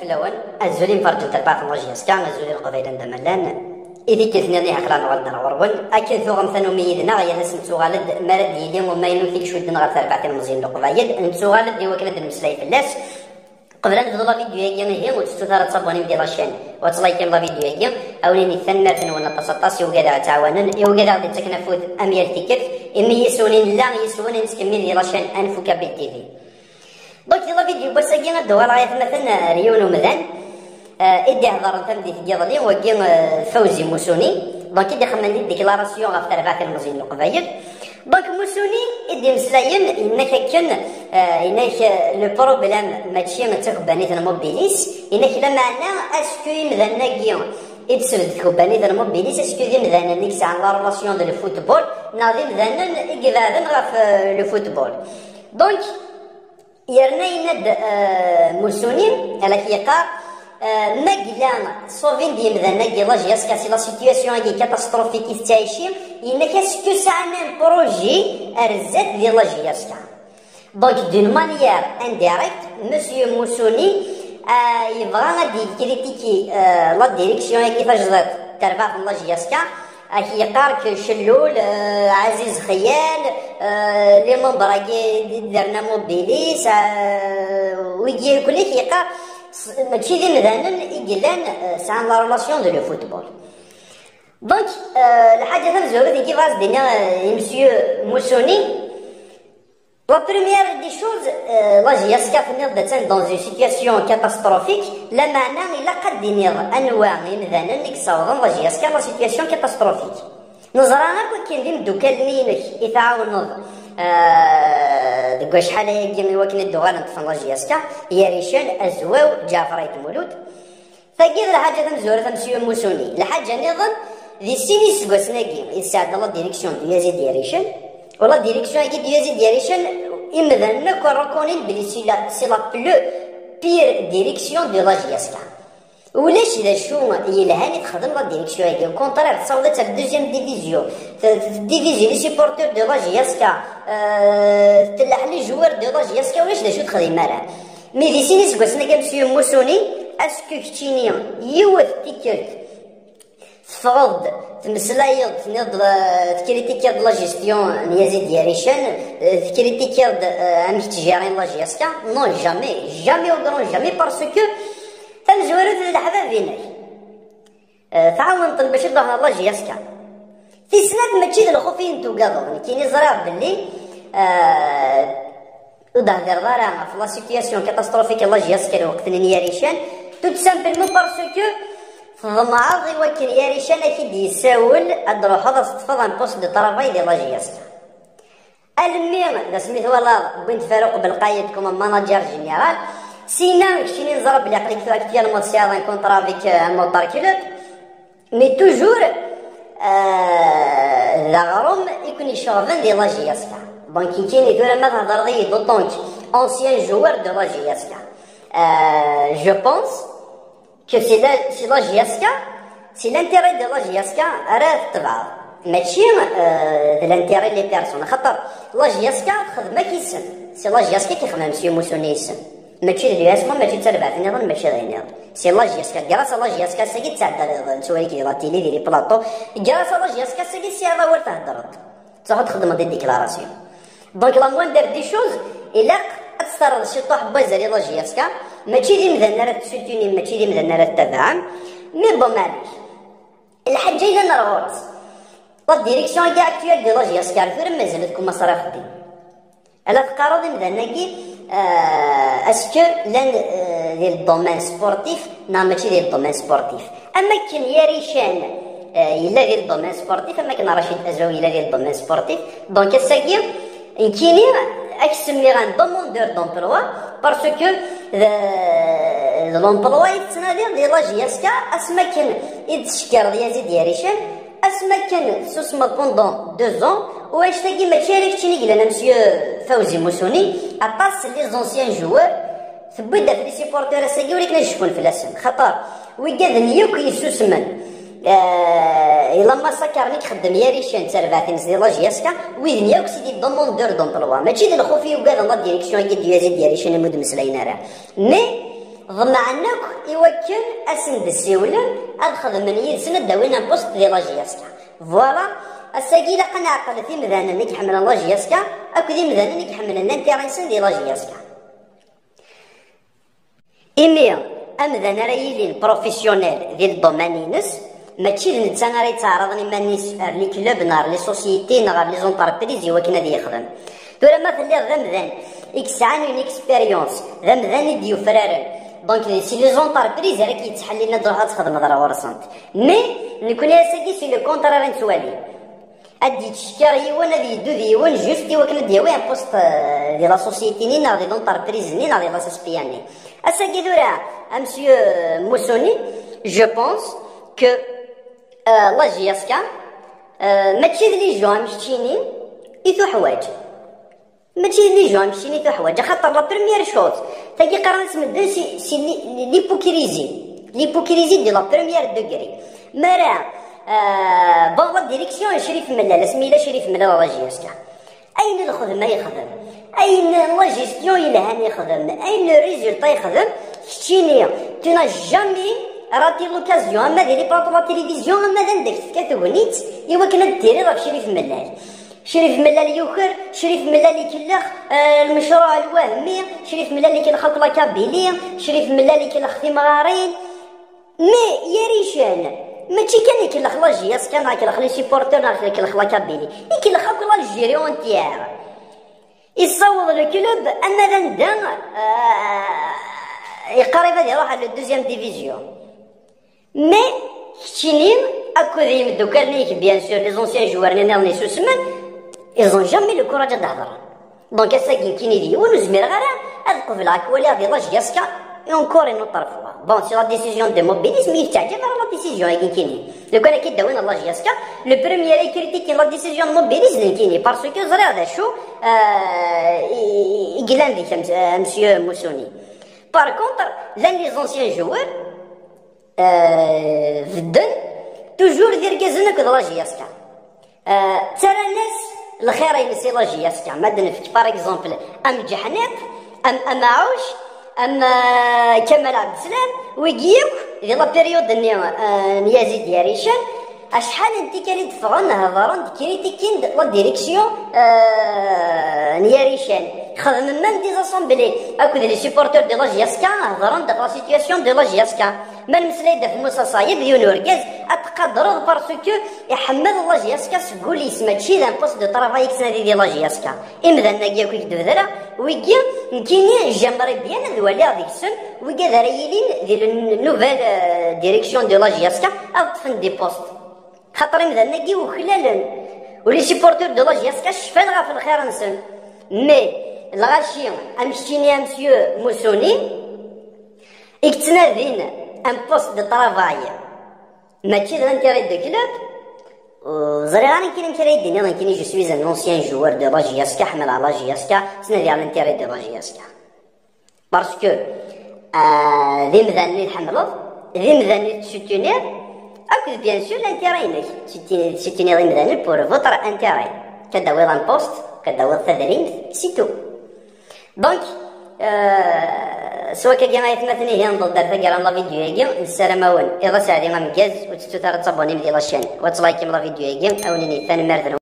اللون الزولين فرج تربع لاجياس كان الزولين قبيلا دملان إذا كثني عقلان غدنا ورون أكيد ثوغم ثنو ميدنا غيا نسن تسوغالد مرد يدي وما ينوثيك شودنا غير تربعتين مزين لقبايل نتسوغالد دي وكلد المسلاي في اللاس قبل أن تضل فيديو هي هي وتستثار تصبوني بدي رشان وتصلايكم لا فيديو هي أوليني ثنر ثنونا تصطاس يوجد تعاونا يوجد دي تكنفوت أمير تكف إمي يسونين لا يسونين نسكمل دي رشان أنفك بالتيفي دونك يلا فيديو بس أجينا الدوار عيط مثلا ريون ومذان إدي هضر تمدي تجيضلي وجين فوزي موسوني دونك إدي خمن ديكلاراسيون غاف تربعت المزين القبايل دونك موسوني إدي مسلاين إنك كن إنك لو بروبليم ماشي تكبانيت الموبيليس إنك لما أنا أسكو مذانا كيون إتسبت كوبانيت الموبيليس أسكو دي مذانا نيكس عن لا ريلاسيون دو الفوتبول ناضي مذانا إكذابن غاف لو فوتبول دونك يرنا يند موسوني على كيقار مقلان صوفين دي مذانا كيلاج يسكاسي لا سيتياسيون كي كاتاستروفيك يستعيشي إنك أسكو سعنا بروجي أرزات دي لاج يسكا دونك دون مانيير انديريكت مسيو موسوني يبغى غادي كريتيكي لا ديريكسيون كيفاش تربع في لاج يسكا كيقارك شلول عزيز خيال لي ممبراكي درنا موبيليس ويجي كل كيقار ماشي دي مذانا يقلان سان لا ريلاسيون دو لو فوتبول دونك الحاجه ثانيه كيفاش دينا مسيو موسوني La première des choses, là j'ai escapé dans une situation catastrophique. La manière il a qu'à dire أنواع مثلا نكسرهم là j'ai escapé la situation catastrophique. نظرنا كل دين دوكلنينك يتعاونوا دقوا شحال هي وكن الدوغان نطفن là j'ai escapé يا ريشان أزواو جعفريت مولود. فكيف الحاجة مزورة مسيو موسوني الحاجة نظن ذي سينيس قوسناكي يساعد الله ديريكسيون ديازي ديريشن ولا ديريكسيون كي ديازي ديريشن إمذن كوركونين بلي سي لا بلو بير ديريكسيون دو لا جياسكا ولاش إذا شو يلهاني تخدم لا ديريكسيون هاكي كونطرير تصاوبت الدوزيام ديفيزيون ديفيزي لي سيبورتور دو لا جياسكا تلح لي جوار دو لا جياسكا ولاش إذا شو تخدم مرة مي دي سينيس كواسنا كمسيو موسوني أسكو كتيني يوث تيكيرت تفرض تمسلايض تنض تكريتيكيض لا جيستيون نيازي دياليشان تكريتيكيض امش تجارين لا جياسكا نو جامي او كرون جامي باسكو تنزورت الحباب بينك تعاون باش يظهر لا جياسكا في سنات ماشي الخوفين تو كاظو كاين زرع باللي ودهر دارا في لا سيتياسيون كاتاستروفيك لا جياسكا وقت نياريشان تو سامبلمون باسكو فمعاضي وكن يا ريشان أكيد يساول أدروح هذا استفاض عن بوست دو طرافاي ديال لا جياسكا الميم دا سميتو والله بنت فاروق بالقايد كوما ماناجر جينيرال سينا كشيني نزرب بلي عقلك فاك ديال مونسيال ان كونطرا افيك موطار كيلوت مي توجور لاغروم يكون يشوفن ديال لا جياسكا دونك كاين يدور ما تهضر غير دو طونك اونسيان جوار دو لا جياسكا جو بونس que c'est la GSK, c'est l'intérêt de la GSK راه تبع ماشي de l'intérêt des personnes خاطر la GSK خدمة كيسن سي la GSK كيخدم مسيو موسوني يسن ماشي اللي اسمه ماشي تربع في نظام ماشي غير نظام سي la GSK كراس la GSK ساكي تعدى نسوي كي لا تيلي ديري بلاطو كراس la GSK ساكي سي هذا ورث هضرت صح تخدم دي ديكلاراسيون دونك لا موندر دي شوز الا تسترد شي طوح بازاري لا جياسكا ماشي لي مذنى راه تسوتوني ماشي لي مذنى راه تبعهم مي بون معليش الحاجه الا نرغورس لا ديريكسيون كاع اكتوال دي لا جياسكا الفيرم مازالت كوما صرا خدي الا تقارض مذنى كي اسكو لان ديال الدومين سبورتيف نا ماشي ديال الدومين سبورتيف اما كاين يا ريشان الا ديال الدومين سبورتيف اما كاين رشيد ازاوي الا ديال الدومين سبورتيف دونك الساكي كاينين اكسمي غان دوموندور دومبلوا باسكو لومبلوا يتنادي ديال لا جياسكا اسما كان يتشكر ديال دياليشان اسما كان سوسما بوندون 2 ans واش تاكي ماشي هذاك الشيء اللي قال مسيو فوزي موسوني اباس لي زونسيان جوار ثبت في لي سيبورتور ساكي ولكن شكون في الاسم خطر ويقاد نيوك يسوسمن إلا ما سكرني خدم يا ريشان تربعتين ديال لا جياسكا وين ياك سيدي دوموندور دومبلوا ماشي ديال الخوفي وكاع لا ديريكسيون ديال يزيد يا ريشان مود مسلاينا راه مي ضمعنك يوكل اسند السيولن الخدم يسند داوينا بوست ديال لاجياسكا فوالا الساقيله قناعه في مذانا اللي كيحمل لاجياسكا اكو دي مذانا اللي كيحمل الانتيريسن ديال لاجياسكا إمي أمذن رايلين بروفيسيونيل ديال الدومانينس ماشي نتا راه يتعرضني مانيس لي كلوب نهار لي سوسيتي نهار لي زونتربريز هو كنا يخدم دولا ما تلي غمذان اكس عن اون اكسبيريونس غمذان ديو فرارن دونك سي لي زونتربريز راه كيتحل لنا تروح تخدم ضرا ورسنت مي نكون يا ساكي سي لو كونترار نتوالي ادي تشكر يوان هذه يدو ديوان جوست يوكل ديوان بوست ديال لا سوسيتي ني نهار دي لونتربريز ني نهار ديال لا سبياني الساكي دورا مسيو موسوني جو بونس كو لاجياسكا ماشي لي جون مشتيني يثو حوايج ماشي لي جون مشتيني يثو حوايج خاطر لا بروميير شوز تاكي قران تمدن سي ليبوكريزي ديال لا بروميير دوغري مرا بون لا ديريكسيون شريف ملال سميلا شريف ملال لاجياسكا اين الخدمه يخدم اين لا جيستيون يلهان يخدم اين الريزولتا يخدم شتيني تونا جامي راتي لوكازيون اما ديري بلاطو لا تيليفزيون اما داك كتغنيت ايوا كنا ديري راه شريف ملال شريف ملال يوكر شريف ملال يكلخ المشروع الوهمي شريف ملال اللي كيلخ لا كابيلي شريف ملال اللي كيلخ ثمارين مي يا ريشان ماشي كان يكلخ لاجياس كان كيلخ لي سيبورتور كيلخ لا كابيلي يكلخ كل الجيريون تاعو يصوض لو كلوب اما ندا يقرب يروح على الدوزيام ديفيزيون مي شتيني اكو ذي دوكالنيك بيان سور لي زونسيان جوار ني سو سمان ايزون جامي لو كوراج تهضر دونك الساكين كيني دي ونزمير غير اذكر في العكوالي هذه لاجياسكا اونكور نو طرفوا بون سي لا ديسيزيون دي موبيليزم يتعجب على لا ديسيزيون كي كيني لو كان كي داوين لاجياسكا لو بروميير كريتيكي لا ديسيزيون موبيليزم كيني باسكو زري هذا شو يقلان ديك مسيو موسوني بار كونتر لان لي زونسيان جوار في الدن توجور دير كازنك لاجياسكا ترى الناس الخير يمسي لاجياسكا مادن فيك بار اكزومبل ام جحنيق ام عوش ام كمال عبد السلام ويجيك ديال لا بيريود نيازيد يا ريشان اشحال انت كانت تفغن هضران كريتيكين لا ديريكسيون نياريشان خدم من دي زاسامبلي اكو لي سيبورتور دي لاجياسكا هضران داك لا سيتياسيون دي لاجياسكا ما المسلاي دا في موسى صايب يونوركاز اتقدروا باسكو يحمد لاجياسكا سكول يسمى تشي دان بوست دو طرافاي كسنا ديال لاجياسكا امذا ناكيا كويك دبذرا ويكي كيني جمري بيان ذوالي هذيك السن ويكي ذرايلين ديال نوفيل ديريكسيون دو لاجياسكا اطفن دي بوست خاطر مثلا كي وخلالن ولي سيبورتور دو لاجياسكا شفان غا في الخير نسن مي الغاشي امشتيني مسيو موسوني اكتنادين ان بوست دو طرافاي ماشي لانتيري دو كلوب وزري غاني كاين انتيري ديني انا كايني جو سويز ان اونسيان جوار دو لاجياسكا حمل على لاجياسكا سنادي على الانتيري دو لاجياسكا باسكو ذي مذاني نحملوه ذي مذاني تسوتونير اكو بيان سور لانتيري سيتيني غي مذاني بور فوتر انتيري كداوي لان بوست كداوي التدريب سي تو دونك سوا كيما يتمثلني هي نضل دار ثقيل لا فيديو ياكي السلام اذا ساعدي ما مكاز وتستو تصابوني ديال لاشين وتلايكي لا فيديو ياكي اونيني ثاني مرة